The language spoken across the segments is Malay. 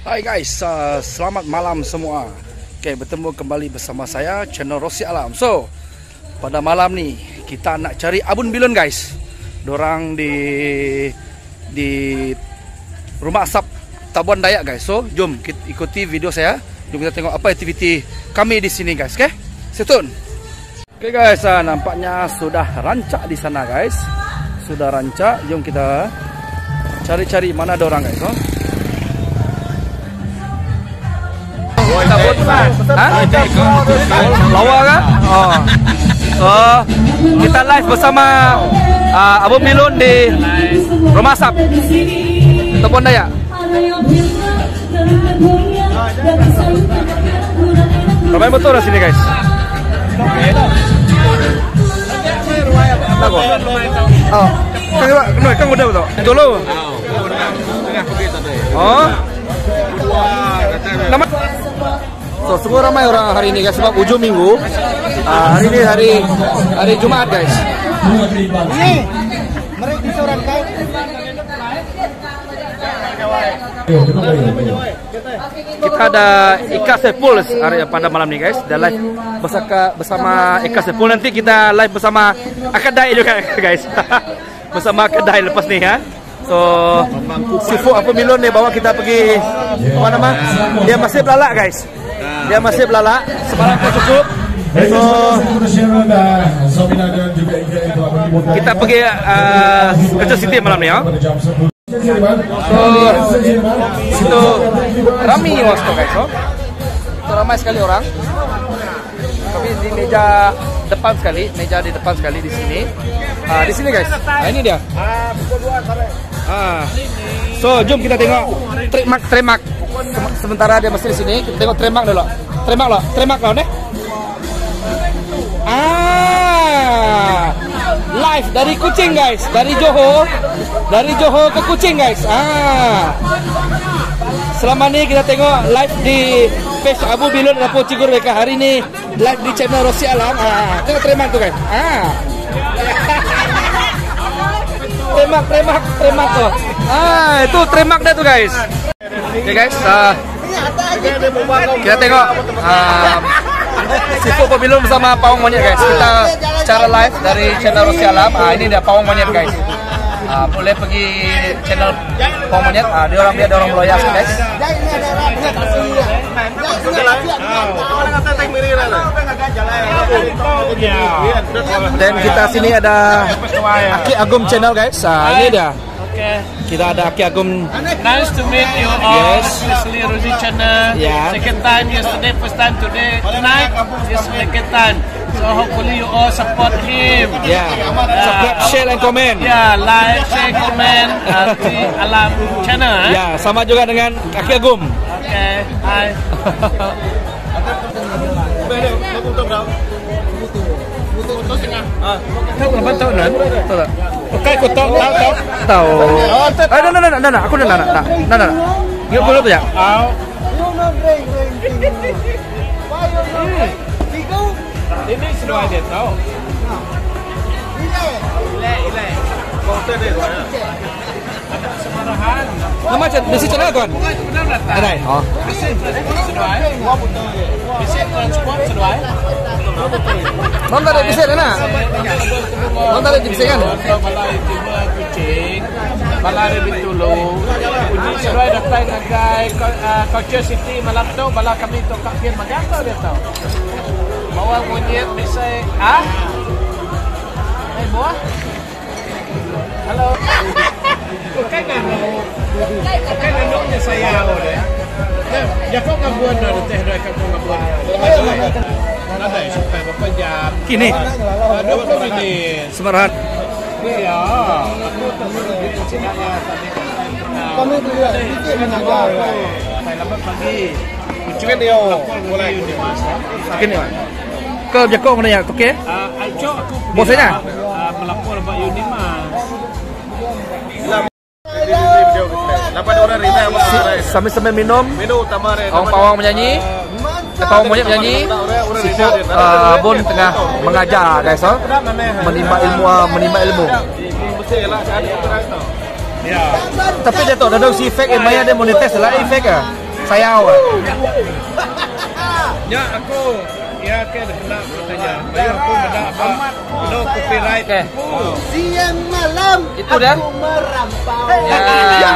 Hai guys, selamat malam semua. Oke, bertemu kembali bersama saya, channel Rossi Alam. So, pada malam nih kita nak cari abun bilun guys. Dorang di rumah asap Tabuan Dayak guys. So, jom kita ikuti video saya. Jom kita tengok apa aktiviti kami di sini guys. Oke, stay tune. Oke guys, nampaknya sudah rancak di sana guys. Sudah rancak. Jom kita cari-cari mana ada orang guys. So. Lawa kan? Oh, kita live bersama Abun Bilun di Rumah Asap Tabuan Dayak. Ramai betul di sini guys. Oh, kan udah betul. Dulu. Oh. Nama. So, semua ramai orang hari ini guys sebab ujung minggu. Hari ini hari Jumat guys. Ini mereka seorang kau. Kita ada Ika Sepul pada malam ini guys. Dan live bersama Ika Sepul. Nanti kita live bersama Akadai juga guys. Bersama Akadai lepas ni ya. So, Sifu Abun Bilun ni bawa kita pergi apa nama? Dia masih belalak guys. Dia masih belalak. Sebarang cukup. So, kita pergi Kecil City malam ni ya. So, situ ramai was guys. So, ramai sekali orang. Tapi di meja depan sekali, meja di depan sekali di sini. Di sini guys. Ini dia. So, jom kita tengok trademark. Sementara dia masih di sini, kita tengok trademark dulu. Trademark lo deh. Live dari Kuching guys, dari Johor ke Kuching guys. Selama ni kita tengok live di page Abun Bilun dan Cigur mereka. Hari ni live di channel Rossi Alam. Tengok trademark tu guys. Trademark tu. Itu trademark dia tu guys. Okay guys, kita tengok Sifu Abun Bilun bersama Pawang Monyet guys. Kita secara live dari channel Rossi Alam. Ini dia Pawang Monyet guys. Boleh pergi channel Pawang Monyet. Dia orang meloyak guys. Dan kita sini ada Aki Agum channel guys. Ini dia. Kita ada Aki Agum. Nice to meet you all. Yes. Especially Rossi channel. Yeah. Second time yesterday, first time today. Tonight is second time. So hopefully you all support him. Yeah. Subscribe, share and comment. Yeah, like, share, comment di Alam channel. Ya, sama juga dengan Aki Agum. Okay. Hi. Tahu berapa tahunan? Tahu tak? Okay, aku tahu. Tahu. Nah. Aku nak. Dia boleh tu ya? Ini sudah ada tahu. Ilai. Konten dia. Ada semarahan. Nama besi channel kan? Ada. Oh. Besi transport sudah. Nonton ada besi mana? Nonton ada besi kan? Balai Timur Kuching, Balai Bintulu. Uji sudah datang nagai Culture City malam tu. Bala kami tu kakir maganda dia tahu. Bawa monyet misal buah. Halo. Okay nanduknya saya boleh. Ya kau ngabuan dah teh dah kau ngabuan. Ada sampai berapa jam? Kini 20 minit. Semarahan. Iya. Aku terus di sini tadi. Kami juga sedikit mengajar. Sampai lambat pagi. Cuman dia boleh Kini Pak. Ke Jakob mana ya? Okey. Aicho aku bosnya melapor Pak Yunima. 8 orang rina sambil minum tamare. Pawang menyanyi. Pawang Monyet menyanyi. Sifu Abun tengah mengajar guys. Menimba ilmu. Ya. Tapi dia tahu ada si efek yang maya dia monetis lah efek ah. Sayaw. Ya aku ya kan kena tanya. Bayar aku benda no copyright. Oke. Siang malam Itu dah. aku merampau. Ya.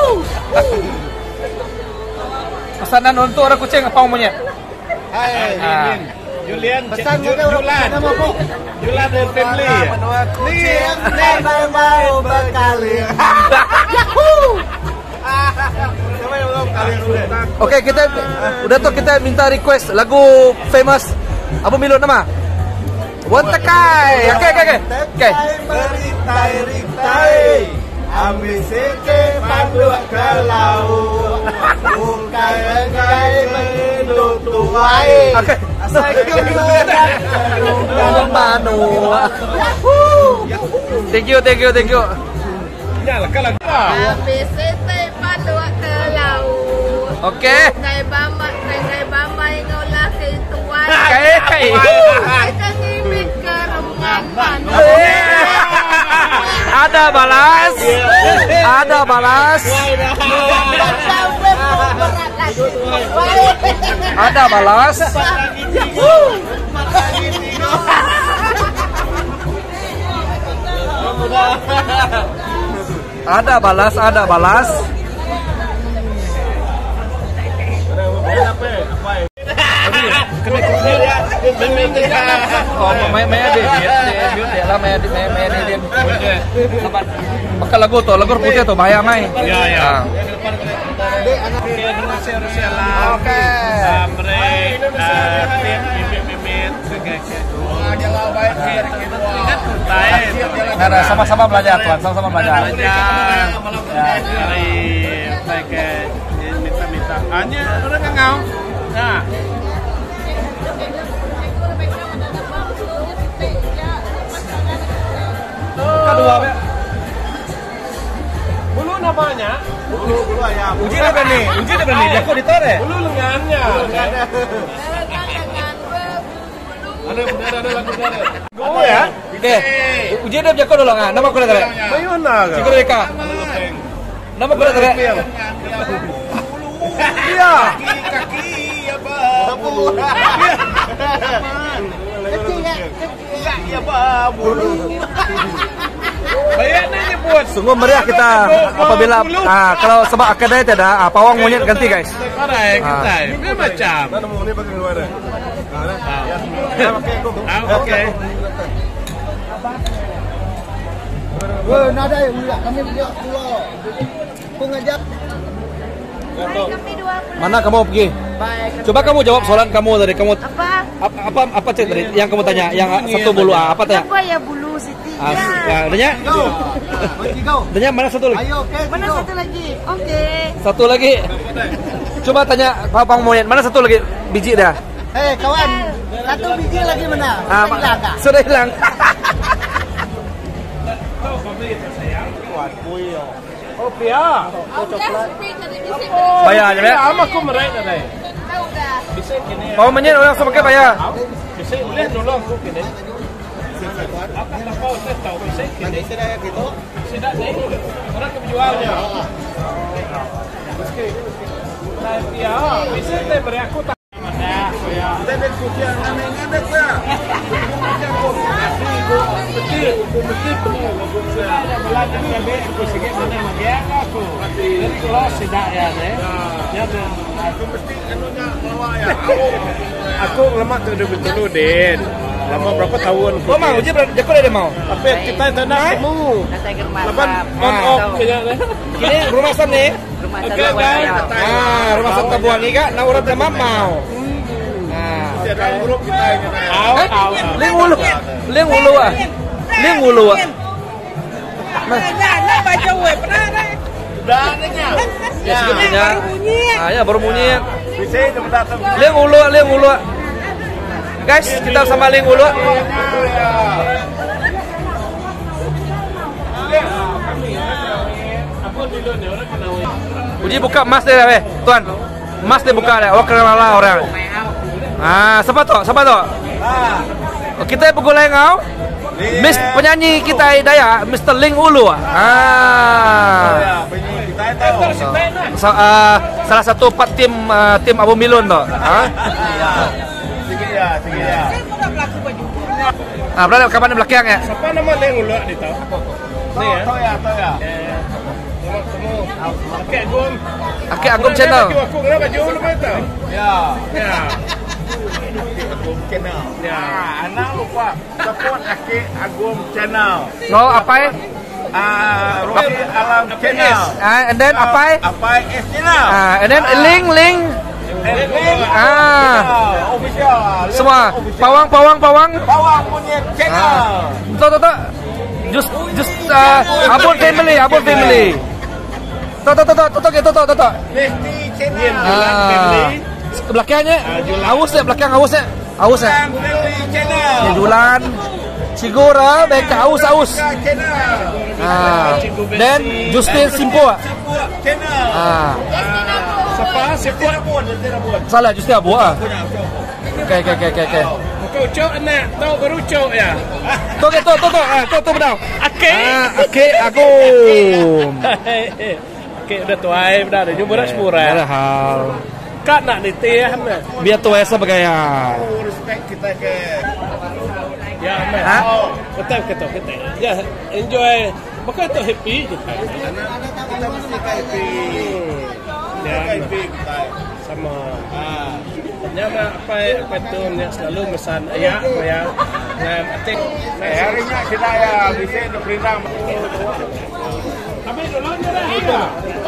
Pesanan untuk orang kucing apa monyet? Hai. Julian, Pesan kita Julan. nama apa? Julan dan family. Siang mau berkali. Oke, kita udah tuh kita minta request lagu famous. Apa Milo nama? Wontekai. Oke. Beritai, ambil seke pandu ke laut. Bukai engai menduk tuai. Oke. Thank you. Ya, kalau Habis itu padua ke laut. Oke. Ngai bamba ngolah ke tuan. Kai. Kita ngimik ke rumah panu. Ada balas. Ada balas. Ada balas. Maya dia lah maya dia. Maka lagu putih tuh bahaya mai. Ya. Oke. Nah, sama-sama belajar tuan, sama-sama belajar. Minta. Hanya orang ngau. Nah. Kedua, Bulu namanya? Bulu ayam. uji dia berani, jago ditore. Bulu lengannya. Ada lagu dari. Go ya. Oke, uji dia jago dulu nggak? Nama kuda tare. Mayona ga. Cikgu Reka. Nama kuda tare. Iya. Kaki ya, Bang. Ya, Bang. Bayarnya buat. Sungguh meriah kita apabila kalau sebab akadai tidak pawang monyet ganti guys. Correct, kita. Ini macam. Oke. Wah, nada ya ulah kami dia keluar. Aku ngajak. Kami 20. Mana kamu pergi? Coba kamu jawab soalan kamu tadi. Kamu Apa? apa cek tadi? Yang kamu tanya, yang satu bulu apa tanya? Apa ya bulu Siti? Tanya? Tanya mana satu lagi? Ayo, oke. Mana satu lagi? Oke. Satu lagi. Coba tanya pawang monyet mana satu lagi biji dah? Kawan, satu biji lagi mana? Hilang kah? Sudah hilang. Oh, Pia. Bayar aja ya. Ama ko meray na dai. Bisa kini. Pawang monyet orang sama kayak bayar. Bisa ulit nolong ko kini. Apa na pa ulit tao bisa kini. Sida dai. Orang kejualnya. Meski. Pia, bisa dai beri aku tak. Debet kucian namanya dek ya. Mesti penuh. Belajar bebek aku sikit mana magia aku. Dari kelas tidak ya deh. Ya aku mesti anunya bawa ya. Aku lama tuh dulu Den. Lama berapa tahun? Oh mau, uji jago dia mau. Tapi kita tanah kamu. Lapan on off punya deh. Ini rumah sam nih. Oke guys. Rumah sam tabuan ni kak, nak urut demam mau. Ada grup kita ini. Au. Ling ulu ah. Nak baca web pernah dah. Dah adanya. Ya sebetulnya. Ya baru bunyi. Bisa jam datang. Ling ulu. Guys, kita sama ling ulu. Uji buka emas deh, weh. Tuan. Emas deh buka deh. Oh, kenal lah orang. Siapa tu? Kita pegulai ngau. Miss penyanyi kita Daya, Mr. Ling Ulu. Penyanyi kita Salah satu tim Abon Bilon tu. Sikit ya. Berada kapan belakang ya? Siapa nama dia ngulak di tahu? Ni ya. Tahu ya. Temu. Okey, Agum. Okey, Agum channel. Aku kenapa jauh lu tahu? Ya. Ya. Agum channel. Ya. Anak lupa support Agum channel. No, apa? Rocky Alam channel. And then apa? channel. And then link. Official. Semua. Pawang. Bawang punya channel. Tuh. Just Abon family. Tuh. Lesti channel. Belakangnya. Belakang haus ya. Family channel. Ni Julan. Cigora, mereka haus. Channel. Then Justin Simpo. Channel. Siapa? Salah Justin Abu Okay. Kau cok anak, tahu baru cok ya. Tuh benar. Okey, Agum. Okey, udah tuai, udah ada jumpa dah sepura. Ada hal. Kak nak nitiah mana? Biar tuai sebagai Respect kita ke. Ya, man. Betul. Ya, enjoy. Bakal tu happy je. Kita mesti happy. Ya, Happy kita. sama. Nyama apa tu yang selalu pesan ayah saya. Atik. Harinya kita ya bisa berendam. Habis dulu dah.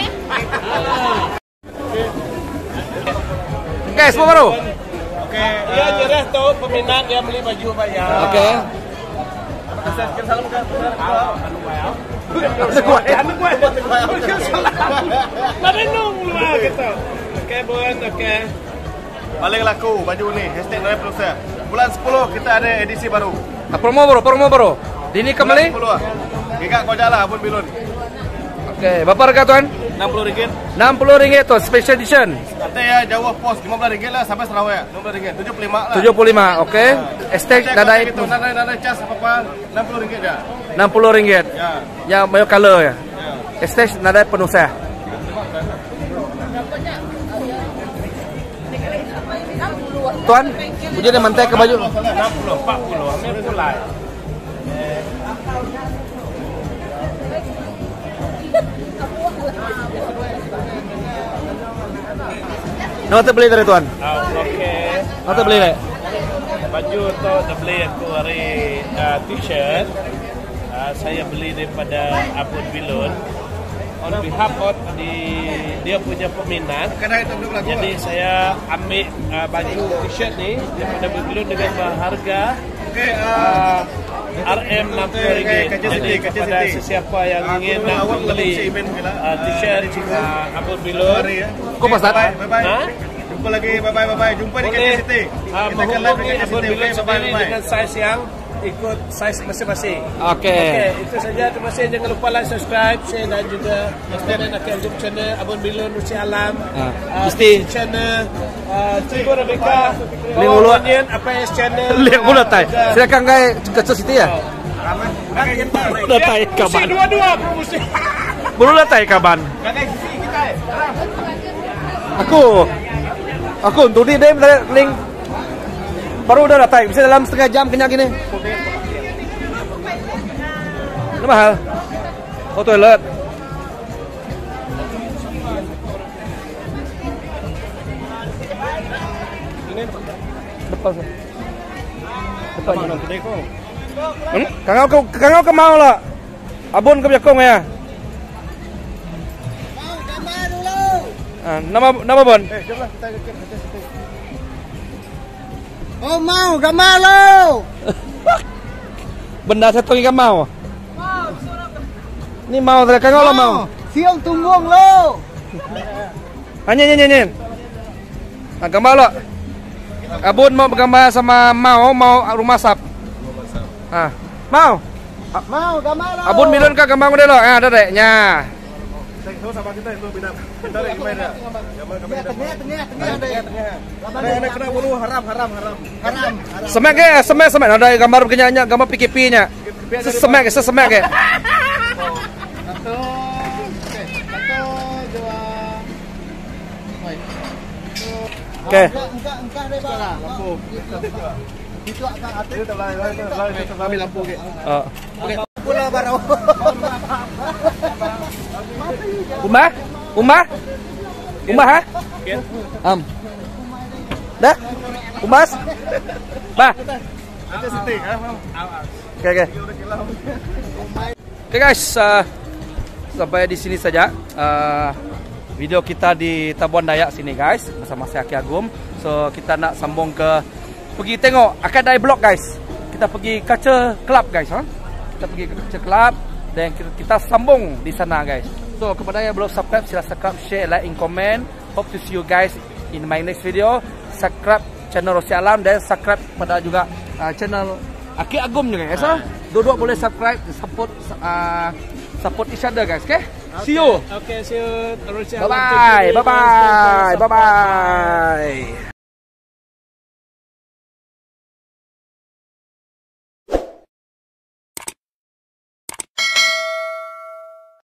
Okay, semua baru. Okey. Ya, jerah tu peminat yang beli baju bayar. Okay. Salam ke Marenung lu gitu. Okey, buat okey. paling laku baju ni #9+. Bulan 10 kita ada edisi baru. Promo baru. Dini kembali. 10 lah. Gigak kau jalan Abon Bilon. Okay, berapa harga tuan? RM60. RM60 tu special edition. Kata ya jauh pos RM15 lah sampai Sarawak. RM15. 75 lah. 75, okey. Estek dadai itu nada cas apa RM60 dah. RM60. Ya. Yang mayo color ya. Estek nada penuh saya. Tuan, punya dia mantai ke baju. 60, 40, ambil pulai. Nak beli dari tuan. Okey. Nak beli le. Baju tu dah beli aku hari t-shirt. Saya beli daripada Abon Bilon. On behalf of dia punya peminat. Jadi saya ambil baju t-shirt ni daripada Abon Bilon dengan harga RM60. Jadi kepada sesiapa yang ingin nak membeli t-shirt Abon Bilon, Kau pasal? Jumpa lagi, bye. Jumpa di KJ City. Kita akan live di KJ Abon City. Bilon sendiri dengan saiz yang ikut saiz masing-masing. Okey. Itu saja. Terima kasih. Jangan lupa like, subscribe, share dan juga komen akan YouTube channel Abon Bilon Rusi Alam. Mesti channel Cikgu Rebecca. Link ulu. Apa yang channel? Lihat mula tai. Silakan gai ke Siti ya. Udah tai kaban. Dua-dua promosi. Belum dah tai kaban. Aku untuk ni dia link baru dah datang. Bisa dalam setengah jam kenyang gini. Ini mahal. Oh toilet. Ini Depan. Kangau ke mau lah. Abon ke biakong ya. Nama Bon? Oh mau gambar lo. Benda satu ikan mau. Ni mau tak kangau lah mau. Siang tumbung lo. Nyen. Gambar lo. Abon mau bergambar sama mau rumah sap. Mau. Mau gambar lo. Abon Bilon ka gambar mo delo. Ada dek nya. Tahu sama kita itu bina. Kita lagi main dah. Tengah. Ada kena bulu haram. Semek ke? Semek. Ada gambar kenyanya, gambar PKP nya. Semek ke? Satu. Okay. Engkau deh bang. Lampu. Itu akan ada. Itu ambil lampu ke. Pula baru. Umah ha? Dah? Umas? Bah? Okay. Okay guys, sampai di sini saja video kita di Tabuan Dayak sini guys, bersama saya Aki Agum. So kita nak sambung pergi tengok Akadai Blok guys. Kita pergi Culture Club guys, Kita pergi ke Culture Club dan kita sambung di sana guys. So kepada yang belum subscribe, sila subscribe, share, like, and comment. Hope to see you guys in my next video. Subscribe channel Rosi Alam dan subscribe pada juga channel Aki Agum juga guys. Dua-dua boleh subscribe, support each other guys. Okay? See you. Okay, see you. Bye bye. Bye bye. Bye bye.